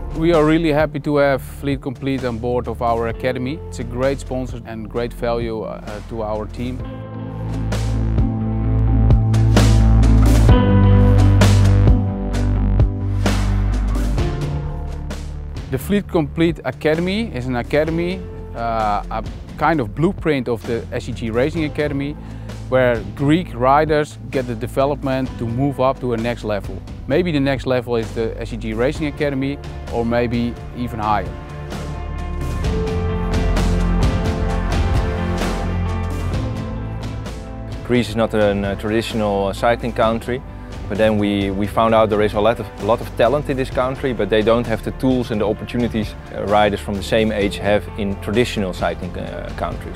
We are really happy to have Fleet Complete on board of our academy. It's a great sponsor and great value to our team. The Fleet Complete Academy is an academy, a kind of blueprint of the SEG Racing Academy, where Greek riders get the development to move up to a next level. Maybe the next level is the SEG Racing Academy, or maybe even higher. Greece is not a traditional cycling country, but then we found out there is a lot of talent in this country, but they don't have the tools and the opportunities riders from the same age have in traditional cycling countries.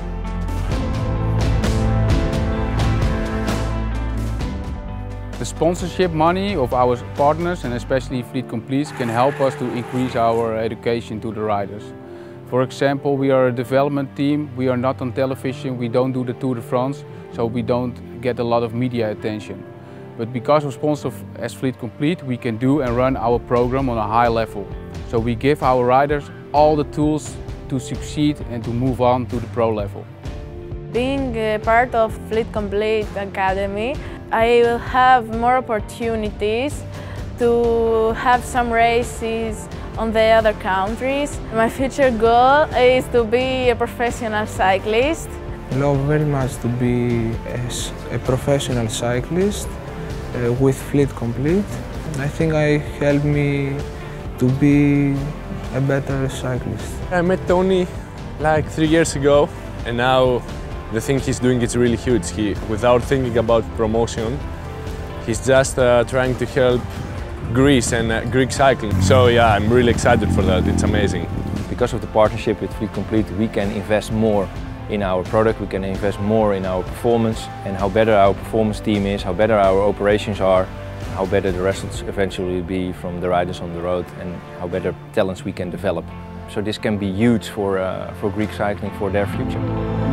The sponsorship money of our partners, and especially Fleet Complete, can help us to increase our education to the riders. For example, we are a development team, we are not on television, we don't do the Tour de France, so we don't get a lot of media attention. But because of sponsors as Fleet Complete, we can do and run our program on a high level. So we give our riders all the tools to succeed and to move on to the pro level. Being a part of Fleet Complete Academy, I will have more opportunities to have some races on the other countries. My future goal is to be a professional cyclist. I love very much to be a professional cyclist with Fleet Complete. I think it helped me to be a better cyclist. I met Tony like 3 years ago, and now the thing he's doing is really huge. Without thinking about promotion, he's just trying to help Greece and Greek cycling. So yeah, I'm really excited for that. It's amazing. Because of the partnership with Fleet Complete, we can invest more in our product, we can invest more in our performance, and how better our performance team is, how better our operations are, how better the results eventually will be from the riders on the road, and how better talents we can develop. So this can be huge for Greek cycling, for their future.